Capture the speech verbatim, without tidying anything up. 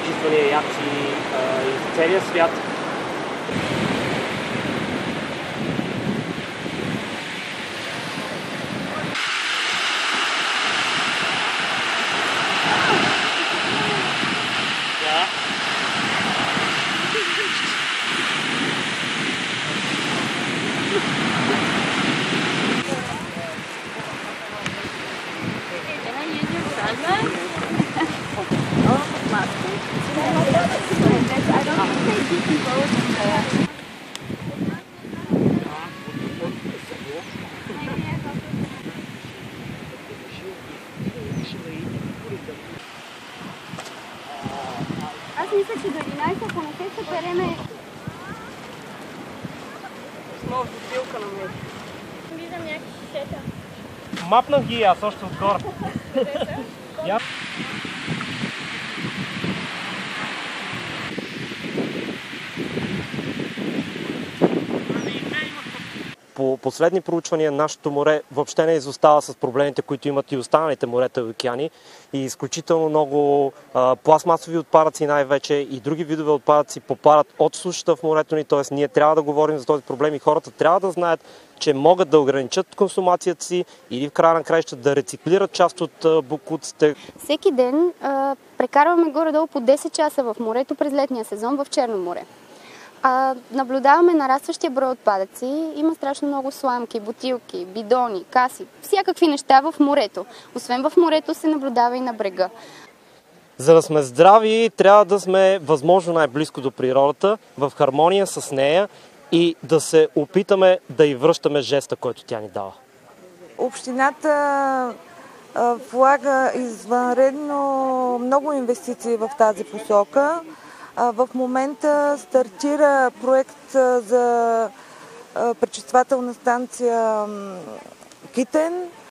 прочиствания яхти и целия свят. Аз мисля, че до единайсет, ако не се събереме... Много бутилка на мен. Виждам някакви шишета. Мапнах ги аз още отгоре. По последни проучвания, нашето море въобще не изостава с проблемите, които имат и останалите морета и океани. И изключително много а, пластмасови отпадъци най-вече и други видове отпадъци попадат от сушата в морето ни. Т.е. ние трябва да говорим за този проблем и хората трябва да знаят, че могат да ограничат консумацията си или в края на краищата да рециклират част от а, боклуците. Всеки ден а, прекарваме горе-долу по десет часа в морето през летния сезон в Черно море. А, наблюдаваме нарастващия брой отпадъци. Има страшно много сламки, бутилки, бидони, каси, всякакви неща в морето. Освен в морето се наблюдава и на брега. За да сме здрави, трябва да сме възможно най-близко до природата, в хармония с нея и да се опитаме да й връщаме жеста, който тя ни дава. Общината влага извънредно много инвестиции в тази посока. В момента стартира проект за пречиствателна станция Китен.